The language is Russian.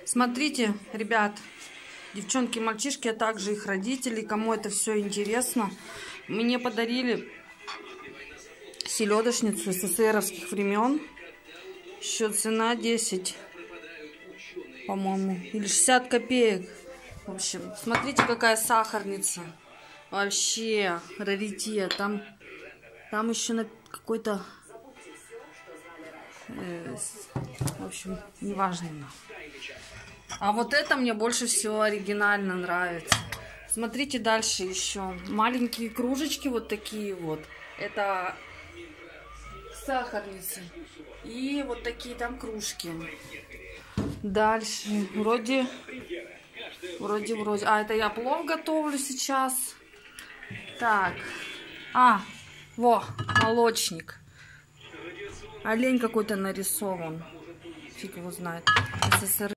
Смотрите, ребят, девчонки, мальчишки, а также их родители, кому это все интересно, мне подарили селедочницу СССРовских времен. Еще цена 10, по-моему, или 60 копеек. В общем, смотрите, какая сахарница. Вообще раритет. Там еще какой-то... в общем, неважно. А вот это мне больше всего оригинально нравится. Смотрите дальше еще. Маленькие кружечки вот такие вот. Это сахарницы. И вот такие там кружки. Дальше. Вроде. А, это я плов готовлю сейчас. Так. Во, молочник. Олень какой-то нарисован. Фиг его знает. СССР.